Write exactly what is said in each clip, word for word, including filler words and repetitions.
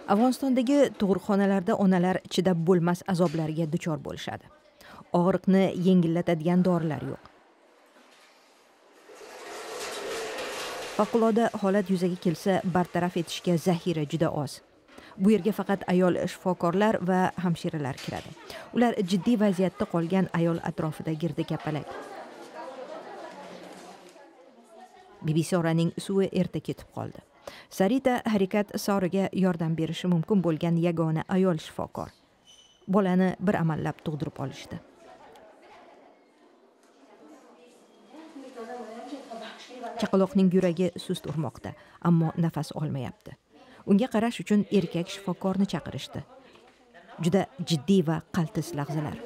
Afg'onistondagi tug'ruqxonalarda onalar chidab bo'lmas azoblarga duchor bo'lishadi. Og'riqni yengillatadigan dorilar yo'q. Favqulodda holat yuzaga kelsa, bartaraf etishga zaxira juda oz. Bu yerga faqat ayol shifokorlar va hamshiralar kiradi. Ular jiddiy vaziyatda qolgan ayol atrofida girdikapalak. B B C oraning suvi erta ketib qoldi. Sarita Harikat Soriga yordam berishi mumkin bo'lgan yagona ayol shifokor. Bolani bir amallab tug'dirib olishdi. Chaqaloqning yuragi sust urmoqda, ammo nafas olmayapti. Unga qarash uchun erkak shifokorni chaqirishdi. Juda jiddiy va qaltis lahzalar.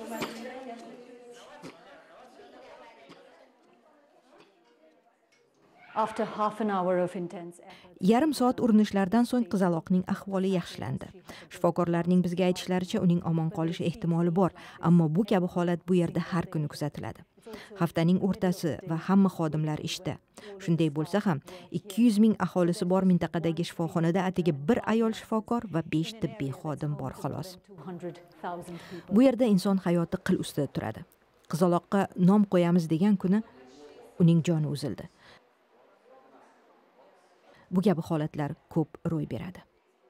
After half an hour of intense effort. Yarim soat urinishlardan so'ng qizaloqning ahvoli yaxshilandi. Shifokorlarning bizga aytishlaricha uning omon qolish ehtimoli bor, ammo bu kabi holat bu yerda har kuni kuzatiladi. Haftaning o'rtasi va hamma xodimlar ishda. Shunday bo'lsa ham, ikki yuz ming aholisi bor mintaqadagi shifoxonada atigi bir ayol shifokor va besh tibbiy xodim bor xolos. Bu yerda inson hayoti qil ustida turadi. Qizaloqqa nom qo'yamiz degan kuni uning joni uzildi. Bu kabi holatlar ko'p ro'y beradi.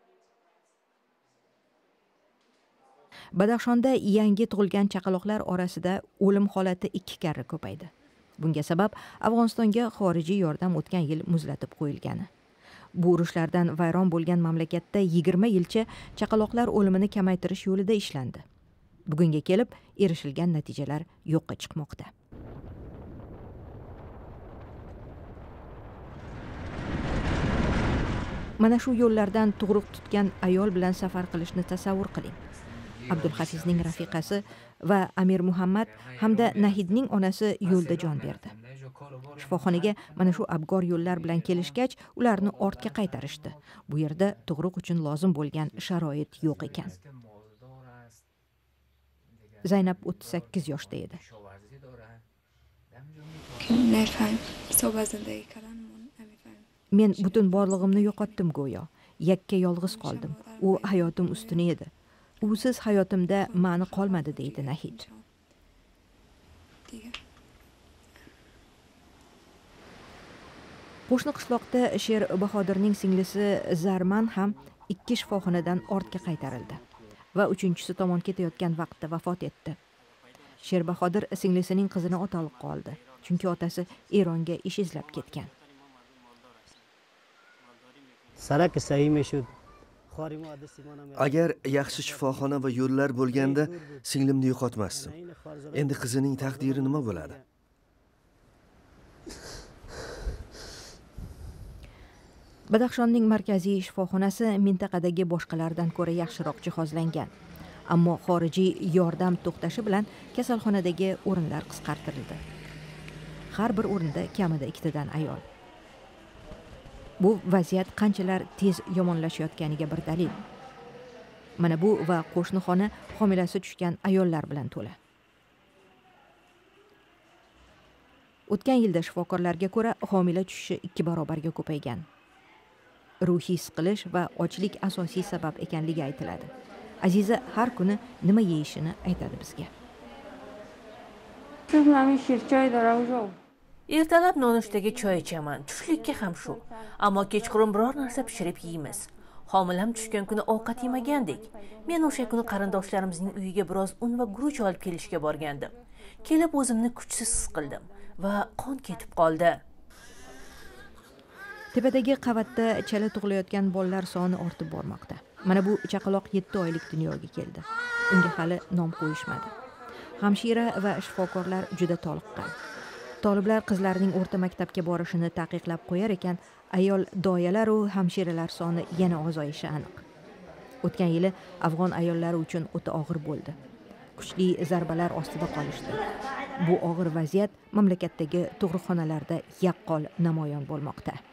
Badaxshonda yangi tug'ilgan chaqaloqlar orasida o'lim holati ikki karra ko'paydi. Bunga sabab Afg'onistonga xorijiy yordam o'tgan yil muzlatib qo'yilgani. Bu urushlardan vayron bo'lgan mamlakatda yigirma yilcha chaqaloqlar o'limini kamaytirish yo'lida ishlandi. Bugunga kelib erishilgan natijalar yo'qqa chiqmoqda. Mana shu yo'llardan tug'ruq tutgan ayol bilan safar qilishni tasavvur qiling. Abdulhafizning rafiqasi va Amir Muhammad hamda Nahidning onasi yo'lda jon berdi. Shifoxonaga mana shu abgor yo'llar bilan kelishgach, ularni ortga qaytarishdi. Bu yerda tug'ruq uchun lozim bo'lgan sharoit yo'q ekan. Zaynab o'ttiz sakkiz yoshda edi. Men butun borlig'imni yo'qotdim go'yo. Yakka yolg'iz qoldim. U hayotim ustuni edi. Usiz hayotimda ma'ni qolmadi deydi Nahid. Qo'shni qishloqda Sher Bahodirning singlisi Zarman ham ikki shifoxonadan ortga qaytarildi va uchinchisi tomon ketayotgan vaqtda vafot etdi. Sher Bahodir singlisining qizini otaliq qoldi, chunki otasi Eronga ish izlab ketgan. Agar yaxshi shifoxona va yo'llar bo'lganda singlimni yo'qotmasdim. Endi qizining taqdiri nima bo'ladi? Badaxshonning markaziy shifoxonasi mintaqadagi boshqalardan ko'ra yaxshiroq jihozlangan. Ammo xorijiy yordam to'xtashi bilan kasalxonadagi o'rinlar qisqartirildi. Har bir o'rinda kamida ikkitadan ayol. Bu vaziyat qanchalar tez yomonlashayotganiga bir dalil. Mana bu va qo'shni xona homilasi tushgan ayollar bilan to'la. O'tgan yilda shifokorlarga ko'ra homila tushishi ikki barobarga ko'paygan. Ruhiy siqilish va ochlik asosiy sabab ekanligi aytiladi. Aziza har kuni nima yeyishini aytadi bizga. Ertalab nonushtaga choy ichaman, tushlikka ham shu. Ammo kechqurun biror narsa pishirib yeymiz. Homilam tushgan kuni ovqat yemagandik. Men o'sha kuni qarindoshlarimizning uyiga biroz un va guruch olib kelishga borgandim. Kelib o'zimni kuchsiz his qildim va qon ketib qoldi. Tepadagi qavatda chala tug'ilayotgan bolalar soni ortib bormoqda. Mana bu chaqaloq yetti oylik dunyoga keldi. Unga hali nom qo'yishmadi. Hamshira va shifokorlar juda toliqqan. Toliblar qizlarning o'rta maktabga borishini taqiqlab qo'yar ekan, ayol doyalar va hamshiralar soni yana ozoyishi aniq. O'tgan yili afg'on ayollari uchun o'ta og'ir bo'ldi. Kuchli zarbalar ostida qolishdi. Bu og'ir vaziyat mamlakatdagi tug'ruqxonalarda yaqqol namoyon bo'lmoqda.